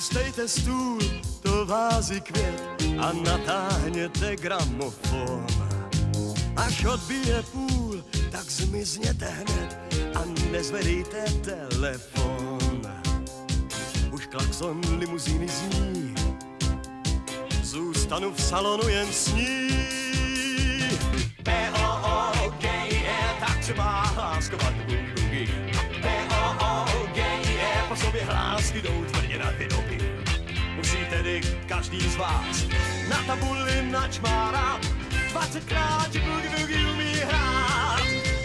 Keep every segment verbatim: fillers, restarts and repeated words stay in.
Chystejte stůl, to vázy květ a natáhněte gramofon. Až odbije půl, tak zmizněte hned a nezvedejte telefon. Už klakson limuzíny zní, zůstanu v salonu jen s ní. P O O G E, tak třeba hláskovat bugy. P O O G E, po sobě hlásky jdou tvrdě na ty nohy. Musí tedy každý z vás na tabuli načmárat, dvacetkrát bugy bugy umí hrát.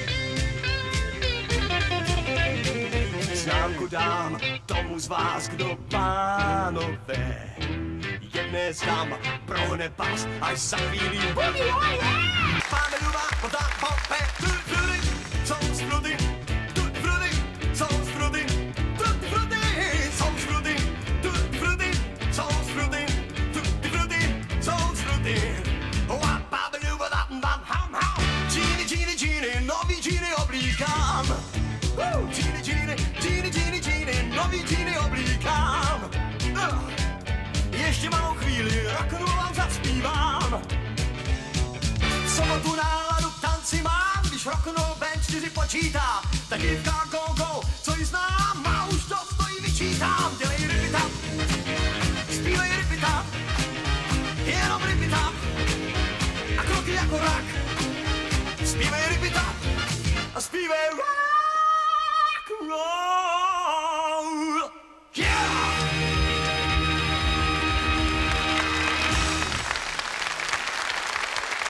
Známku dám tomu z vás, kdo pánové jedné zdám prohne pas, až za chvíli bugy. Máme duba, poda, pope, tudy, frudy, jsou sprudy, tudy, frudy, jsou sprudy, tudy, frudy, jsou sprudy, tudy, frudy, jsou sprudy, tudy, frudy, jsou sprudy. Máme duba, tam, tam, ham, ham. Džíny, džíny, džíny, nový džíny oblíkám. Džíny, džíny, džíny, džíny, džíny, nový džíny oblíkám. Ještě malou chvíli, rock'n'roll vám zaspívám. V sobotu náladu k tanci mám, když rock'n'roll band čtyři počítá. Ta dívka go go, co ji znám, má už to stojí vyčítám. Dělej ripita, zpívej ripita, jenom ripita. A kroky jako rak, zpívej ripita a zpívej rock'n'roll.